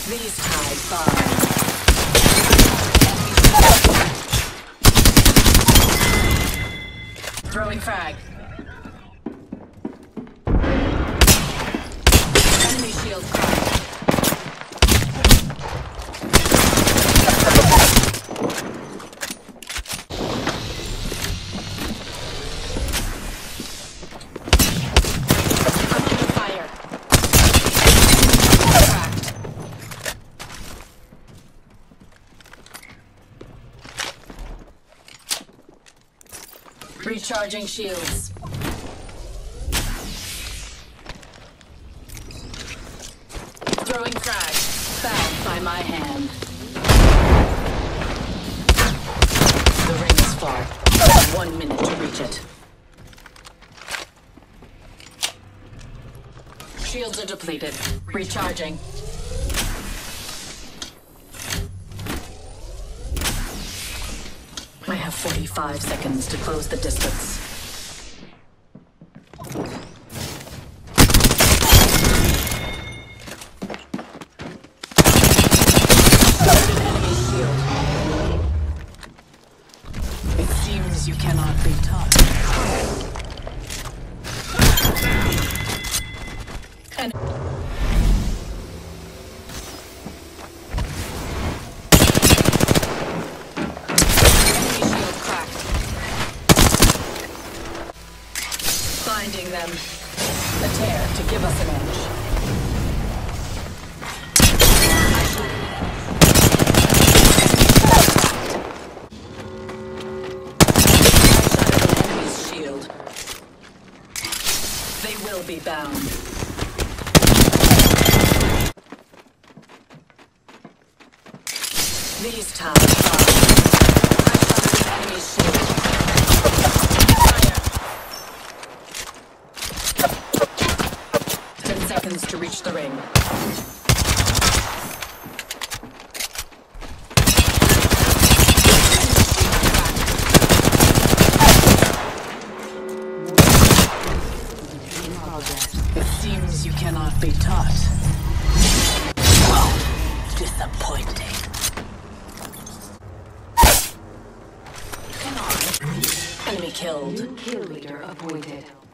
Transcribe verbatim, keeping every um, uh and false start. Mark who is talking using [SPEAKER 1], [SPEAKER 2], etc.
[SPEAKER 1] These tied fine. Throwing frag. Enemy shield cracked. I'm under fire. Cracked. Recharging shields. Throwing frag. Found by my hand. The ring is far. One minute to reach it. Shields are depleted. Recharging. I have forty-five seconds to close the distance. Loaded enemy shield. It seems you cannot be taught. And finding them. A tear to give us an edge. I shot an enemy's shield. They will be bound. These times are. I shot an enemy's shield. Seconds to reach the ring. It seems you cannot be taught. Oh, disappointing. Enemy killed.
[SPEAKER 2] New kill leader appointed.